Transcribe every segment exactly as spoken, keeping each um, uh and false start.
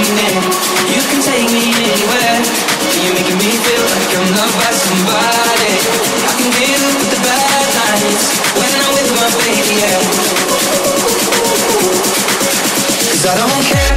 holding it. You can take me anywhere. You're making me feel like I'm loved by somebody. I can deal with the bad nights when I'm with my baby, yeah. 'Cause I don't care.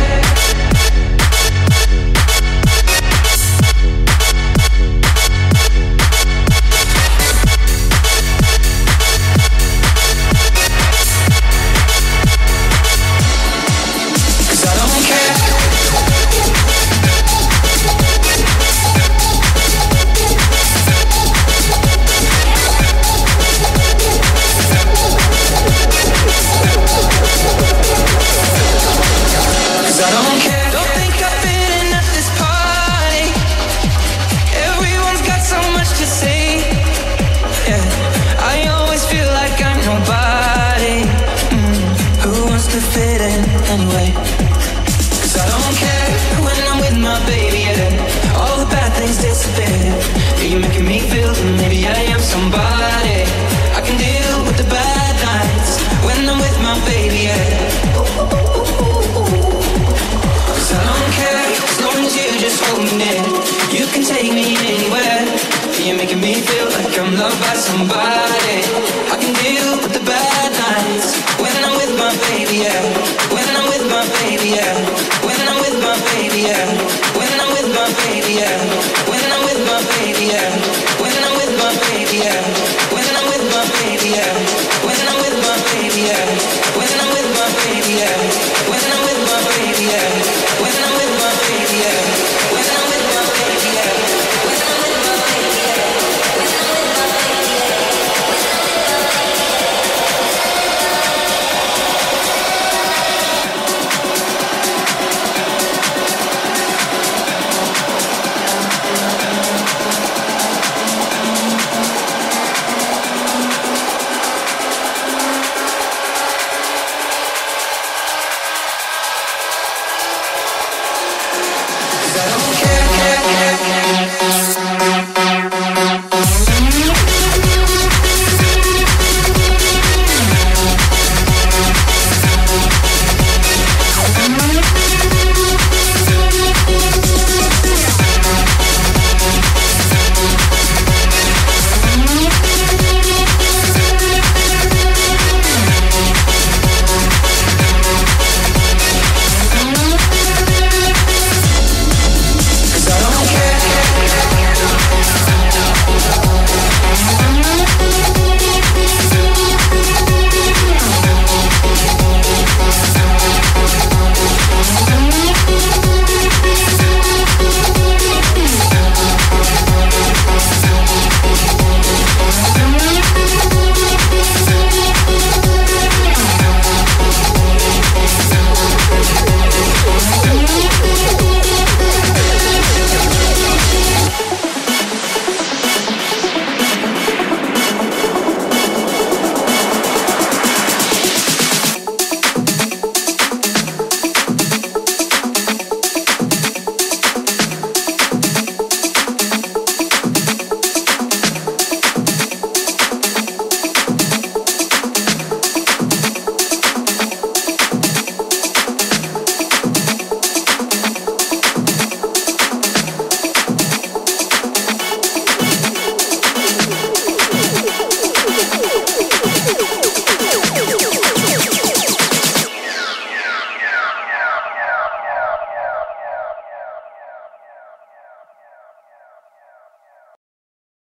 Anyway, 'cause I don't care when I'm with my baby, yeah. All the bad things disappear. Yeah, you're making me feel that maybe I am somebody. I can deal with the bad nights when I'm with my baby, yeah. 'Cause I don't care as long as you just hold me near. You can take me anywhere. Yeah, you're making me feel like I'm loved by somebody.